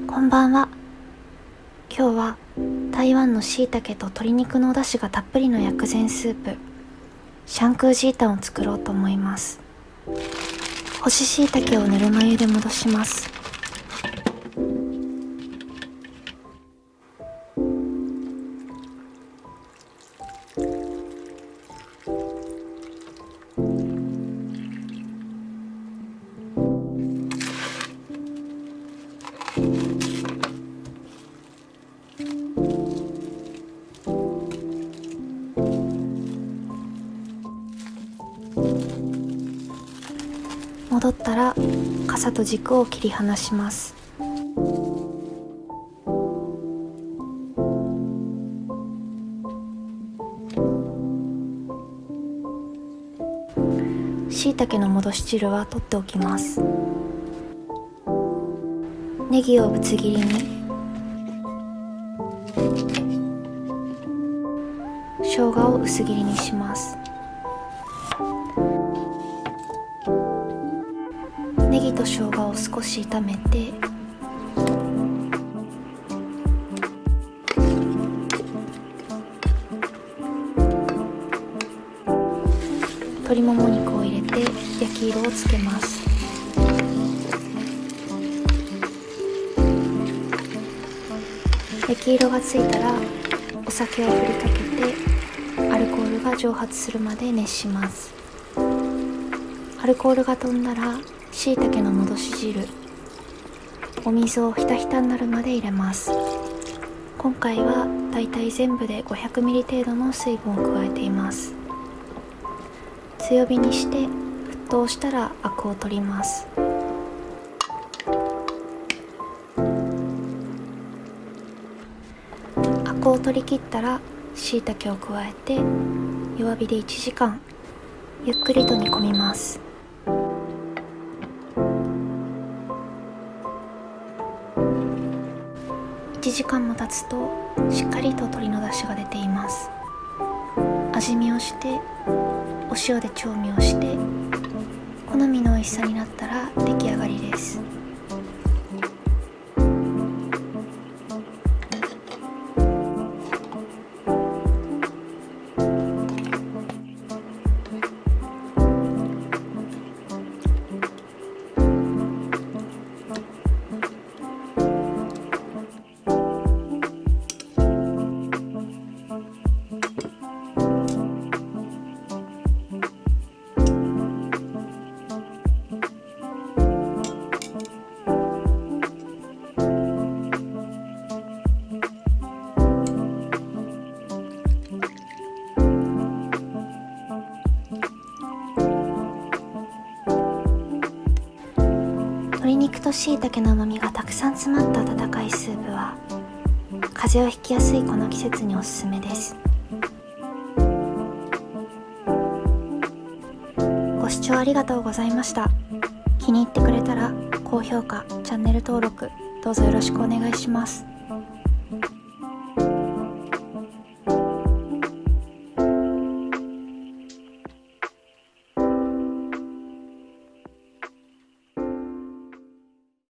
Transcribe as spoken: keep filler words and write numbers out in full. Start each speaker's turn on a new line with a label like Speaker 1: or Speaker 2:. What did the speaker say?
Speaker 1: こんばんは。今日は台湾の椎茸と鶏肉のお出汁がたっぷりの薬膳スープシャンクージータンを作ろうと思います。干し椎茸をぬるま湯で戻します。戻ったら傘と軸を切り離します。椎茸の戻し汁は取っておきます。ネギをぶつ切りに、生姜を薄切りにします。ネギと生姜を少し炒めて、鶏もも肉を入れて焼き色をつけます。焼き色がついたらお酒を振りかけてアルコールが蒸発するまで熱します。アルコールが飛んだら椎茸の戻し汁、お水をひたひたになるまで入れます。今回はだいたい全部で ごひゃくミリリットル 程度の水分を加えています。強火にして沸騰したらアクを取ります。アクを取り切ったら椎茸を加えて弱火でいちじかんゆっくりと煮込みます。いちじかんも経つとしっかりと鶏の出汁が出ています。味見をしてお塩で調味をして好みの美味しさになったら出来上がりです。鶏肉と椎茸の旨味がたくさん詰まった温かいスープは風邪をひきやすいこの季節におすすめです。ご視聴ありがとうございました。気に入ってくれたら高評価、チャンネル登録どうぞよろしくお願いします。